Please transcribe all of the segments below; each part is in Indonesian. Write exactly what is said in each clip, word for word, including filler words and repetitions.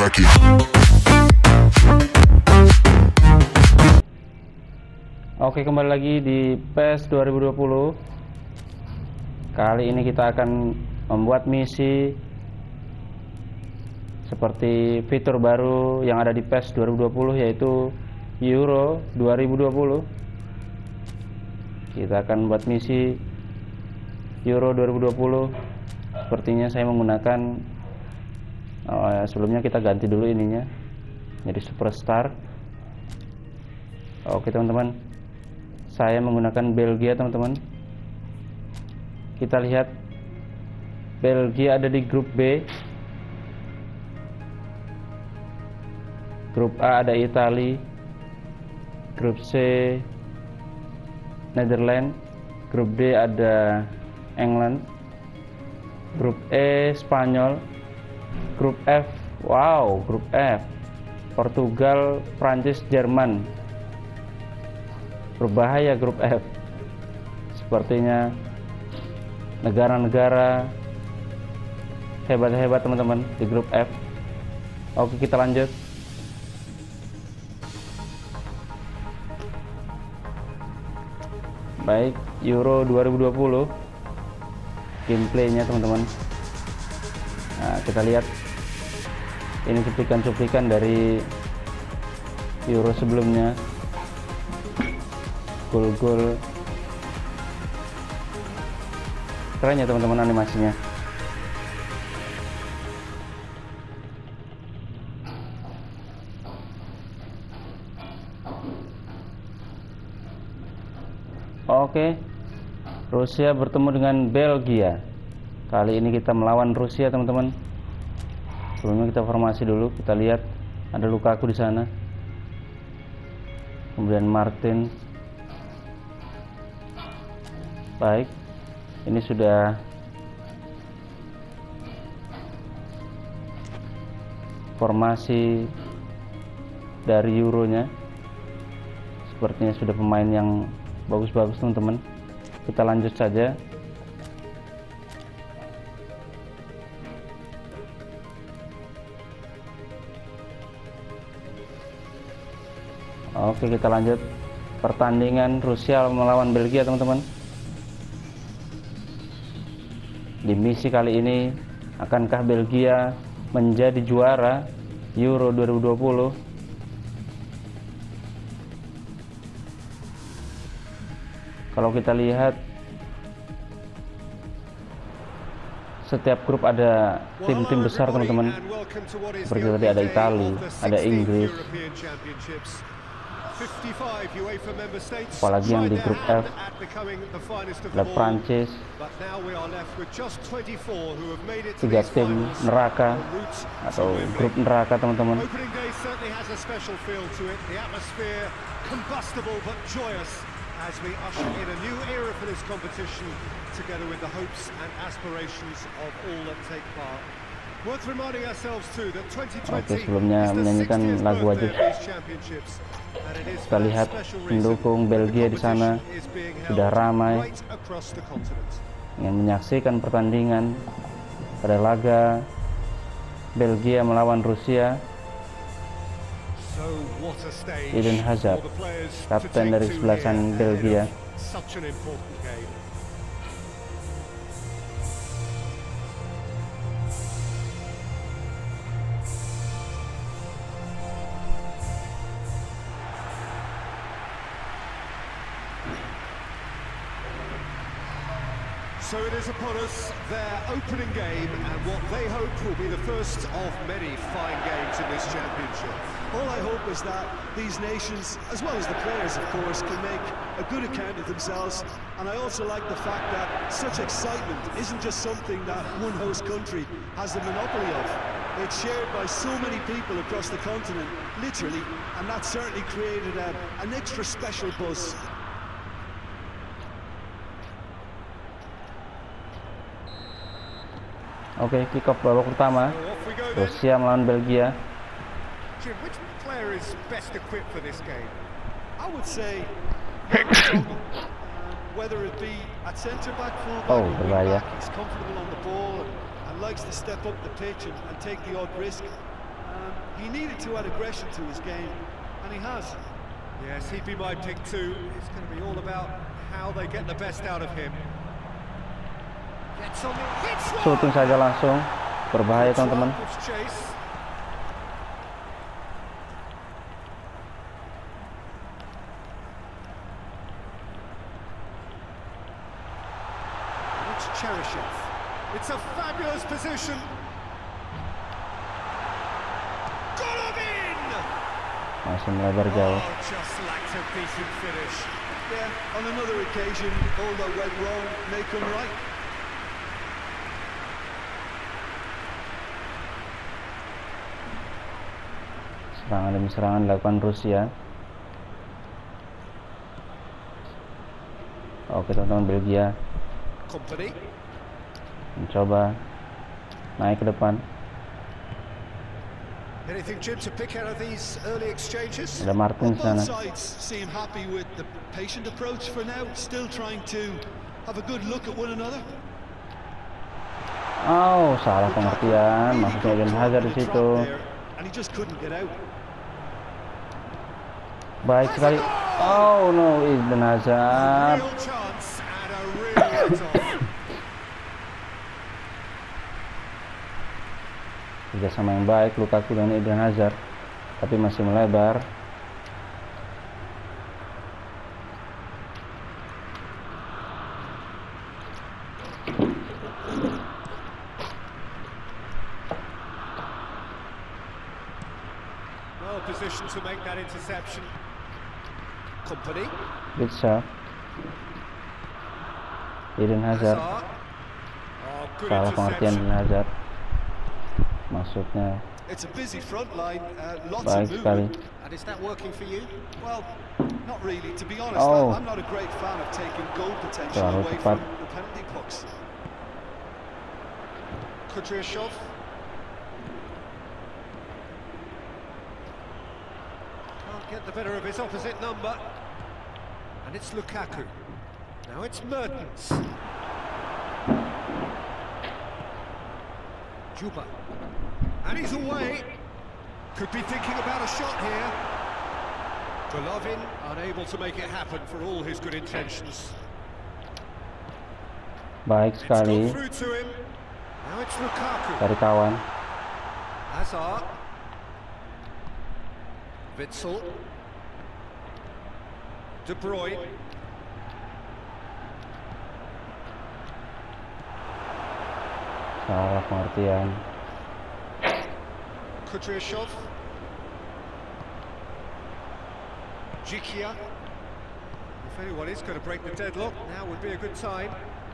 back in. Oke, kembali lagi di PES dua ribu dua puluh. Kali ini kita akan membuat misi seperti fitur baru yang ada di PES dua ribu dua puluh, yaitu Euro dua ribu dua puluh. Kita akan buat misi Euro dua ribu dua puluh. Sepertinya saya menggunakan oh, sebelumnya kita ganti dulu ininya jadi Superstar. Oke teman-teman, saya menggunakan Belgia teman-teman. Kita lihat Belgia ada di grup B. Grup A ada Italia, grup C Netherlands, grup D ada England, grup E Spanyol, grup F, wow, grup F Portugal, Prancis, Jerman. Berbahaya grup F. Sepertinya negara-negara hebat-hebat teman-teman di grup F. Oke, kita lanjut. Baik, Euro dua ribu dua puluh gameplaynya teman-teman. Nah, kita lihat ini cuplikan-cuplikan dari Euro sebelumnya. Gol-gol keren ya teman-teman animasinya. Oke, Rusia bertemu dengan Belgia. Kali ini kita melawan Rusia teman-teman. Sebelumnya kita formasi dulu. Kita lihat ada Lukaku di sana, kemudian Martin. Baik, ini sudah formasi dari Euronya. Sepertinya sudah pemain yang bagus-bagus teman-teman. Kita lanjut saja. Oke, kita lanjut pertandingan Rusia melawan Belgia teman-teman. Di misi kali ini, akankah Belgia menjadi juara Euro dua ribu dua puluh? Kalau kita lihat, setiap grup ada tim-tim besar teman-teman. Seperti tadi ada Italia, ada Inggris, apalagi yang di grup F ada Prancis. Tiga tim neraka atau grup neraka teman-teman. As we usher in a new era for this competition, together with the hopes and aspirations of all that take part. Worth reminding ourselves too that twenty twenty Oke, sebelumnya menyanyikan lagu wajib. Kita lihat pendukung Belgia di sana sudah ramai ingin menyaksikan pertandingan pada laga Belgia melawan Rusia. Eden Hazard, kapten dari kesebelasan Belgia. So it is upon us, their opening game, and what they hope will be the first of many fine games in this championship. All I hope is that these nations, as well as the players of course, can make a good account of themselves. And I also like the fact that such excitement isn't just something that one host country has the monopoly of. It's shared by so many people across the continent, literally, and that certainly created a, an extra special buzz. Oke, kick off babak pertama. Rusia melawan Belgia. Jim, which player is best equipped for this game? I would say whether it be at centre back, full back, Oh, or wing berbahaya. back, he's comfortable on the ball and, and likes to step up the pitch and, and take the odd risk. Um, he needed to add aggression to his game, and he has. Yes, he'd be my pick too. It's going to be all about how they get the best out of him. Gets on the hits one. Shooting saja langsung, berbahaya teman-teman. Gives chase. It's Cheryshev. It's a fabulous position. Golovin! Masih melebar jauh. Oh, just lacked a decent finish. Yeah, on another occasion, all that went wrong may come right. Serangan demi serangan dilakukan Rusia. Oke teman-teman, Belgia Company. mencoba naik ke depan. Anything, Jim, to pick out of these early exchanges? Ada Martin di Both sana. sides seem happy with the patient approach for now, still trying to have a good look at one another. Oh, salah pengertian. Maksudnya Eden Hazard di situ. And he just couldn't get out. Baik sekali. Oh no, Eden Hazard. Real chance and a real let-off. Kerjasama yang baik Lukaku dan Eden Hazard, tapi masih melebar. Well positioned to make that interception. Company. Bisa. Eden Hazard. Hazard. Oh, good Salah pengertian interception. Eden Hazard. Maksudnya It's a busy front line, uh, lots baik of sekali. movement. And is that working for you? Well, not really. To be honest, Oh. I'm not a great fan of taking goal potential Terlalu away cepat. from the penalty box. Kudryashov. Can't get the better of his opposite number. And it's Lukaku. Now it's Mertens. Juba. And he's away. Could be thinking about a shot here. Golovin unable to make it happen for all his good intentions. Baik It's sekali gone through to him. Now it's Lukaku. dari kawan. Hazard. Witsel. De Bruyne. Salah pengertian. Kudryashov. Jikia. If anyone is going to break the deadlock, now would be a good time.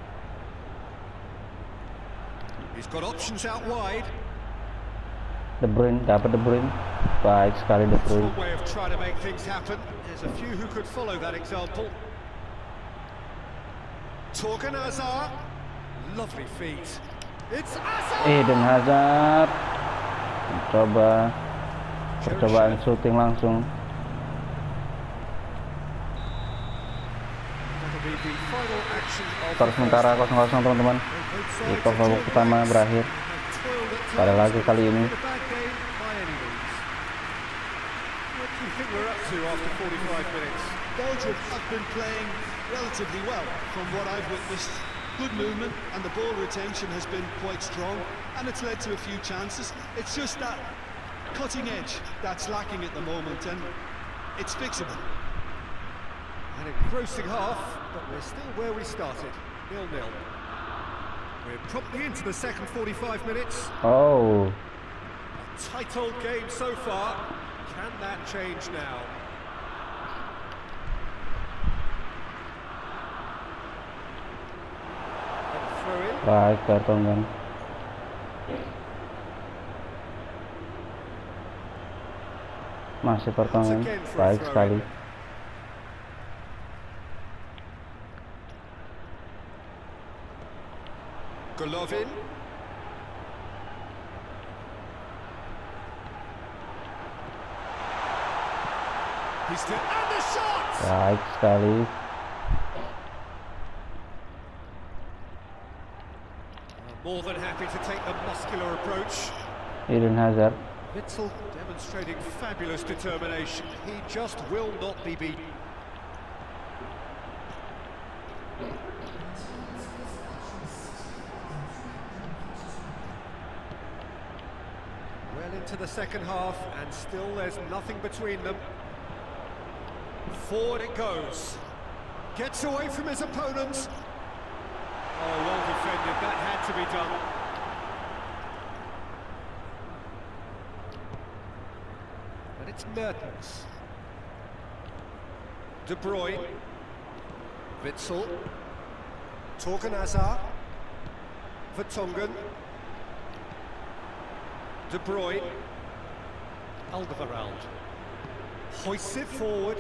He's got options out wide. De Bruyne, dapat De Bruyne. Baik sekali De That's Bruyne. one way of trying to make things happen. There's a few who could follow that example. Torgan Hazard. Lovely feet. It's Hazard! Eden Hazard mencoba percobaan syuting langsung. That'll be the final action of Skor sementara kosong kosong teman-teman. Di babak pertama berakhir pada laga kali ini. Belgium have been playing relatively well from what I've witnessed. Good movement and the ball retention has been quite strong, and it's led to a few chances. It's just that cutting edge that's lacking at the moment, and it's fixable. An engrossing half, but we're still where we started, nil nil. We're promptly into the second forty-five minutes. Oh, A tight old game so far. Can that change now? And a throw in. baik Vertonghen. Masih Vertonghen, baik sekali. Golovin. He's still and the shot. Baik sekali. More than happy to take the muscular approach. Eden Hazard Witsel demonstrating fabulous determination. He just will not be beaten. Well into the second half, and still there's nothing between them. Forward it goes. Gets away from his opponent. Oh, well defended. That had to be done. And it's Mertens. De Bruyne. Witsel. Torgan Hazard. Vertonghen. De Bruyne. Alderweireld. Hoists it forward.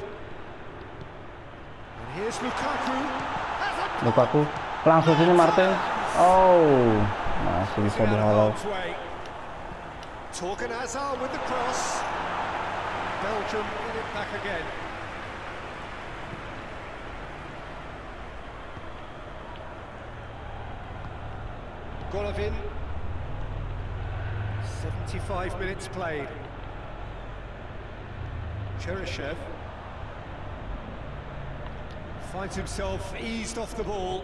And here's Lukaku. Lukaku langsung sini Martin. Oh, masih bisa dihalau. Torgan Hazard with the cross. Belgium in it back again. Golovin. seventy-five minutes played. Cheryshev finds himself eased off the ball.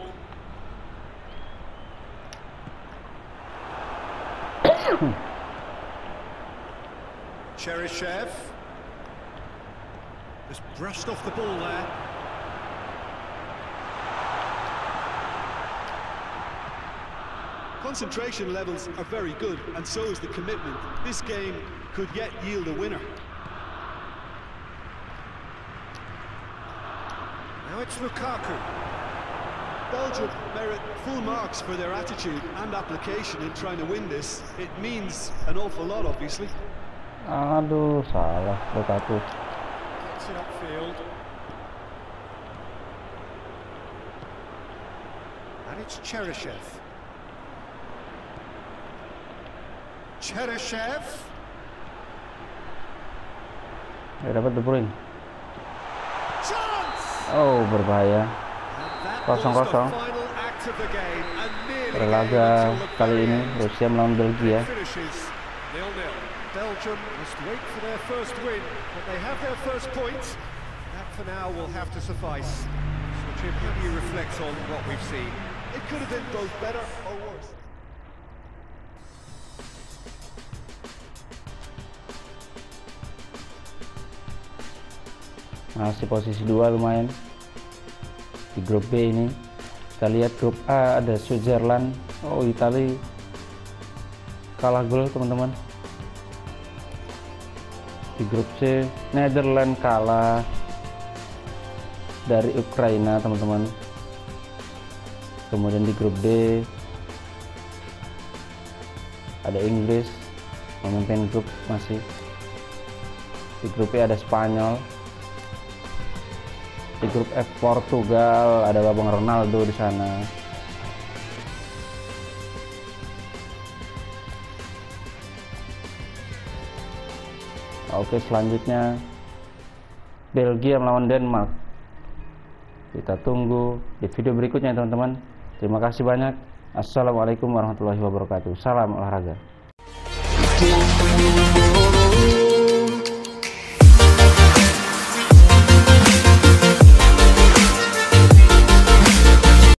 Cheryshev just brushed off the ball there. Concentration levels are very good, and so is the commitment. This game could yet yield a winner. Now it's Lukaku. Belgium merit full marks for their attitude and application in trying to win this. It means an awful lot, obviously. Aduh, salah Lukaku. Gets it upfield. And it's Cheryshev. Cheryshev. Ya, dapat De Bruyne. Chance! Oh, berbahaya. kosong kosong. Berlaga kali ini Rusia melawan Belgia. Belgium must wait for their first win, but they have their first point. That for now will have to suffice. So Jim, how do you reflect on what we've seen? It could have been both better or worse. Masih posisi dua lumayan di grup B ini. Kita lihat grup A ada Switzerland. Oh, Italia kalah gol teman-teman. Di grup C Netherlands kalah dari Ukraina teman-teman. Kemudian di grup D ada Inggris memimpin grup masih. Di grup E ada Spanyol. Di grup F Portugal ada Babang Ronaldo di sana. Oke, selanjutnya Belgia melawan Denmark. Kita tunggu di video berikutnya teman-teman. Terima kasih banyak. Assalamualaikum warahmatullahi wabarakatuh. Salam olahraga.